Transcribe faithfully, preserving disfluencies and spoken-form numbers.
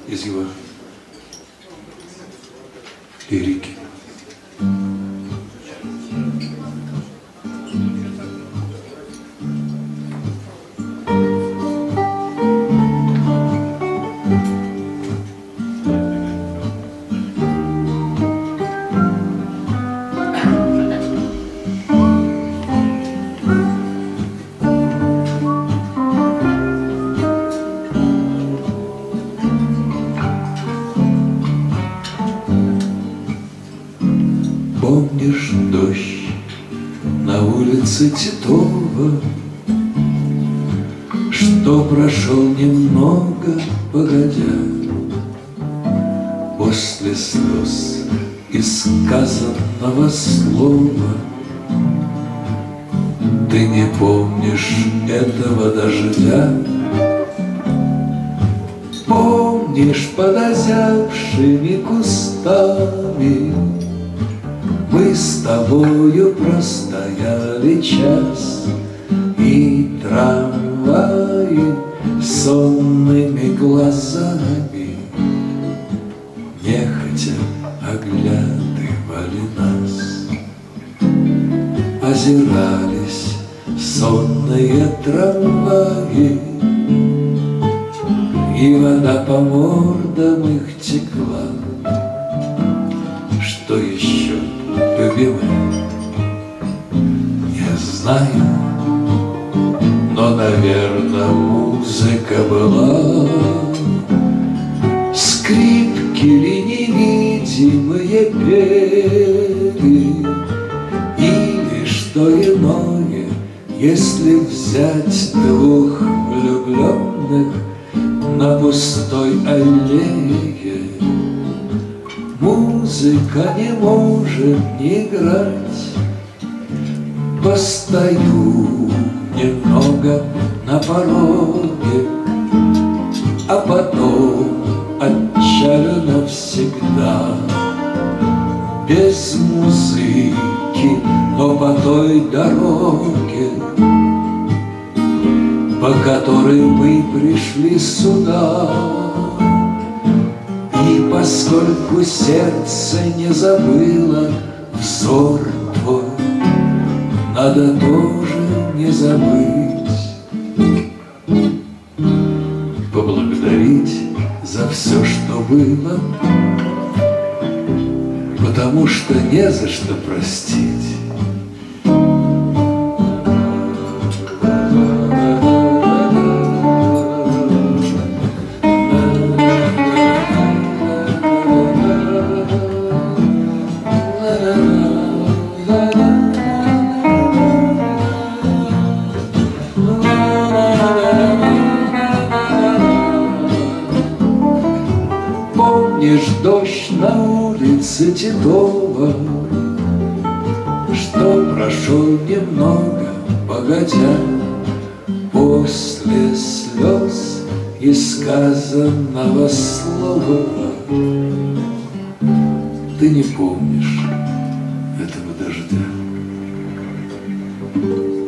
из его лирики. Помнишь дождь на улице Титова, что прошел немного погодя, после слез и сказанного слова? Ты не помнишь этого дождя? Помнишь под озябшими кустами мы с тобою простояли час, и трамваи сонными глазами нехотя оглядывали нас. Озирались сонные трамваи, и вода по мордам их текла. Что еще, любимый, не знаю, но, наверное, музыка была. Скрипки ли невидимые пели, или что иное, если взять двух влюбленных на пустой аллее? Музыка не может не играть. Постою немного на пороге, а потом отчалю навсегда. Без музыки, но по той дороге, по которой мы пришли сюда. И поскольку сердце не забыло взор твой, надо тоже не забыть поблагодарить за все, что было, потому что не за что простить. Помнишь дождь на улице Титова, что прошел немного погодя, после слез и сказанного слова? Ты не помнишь этого дождя.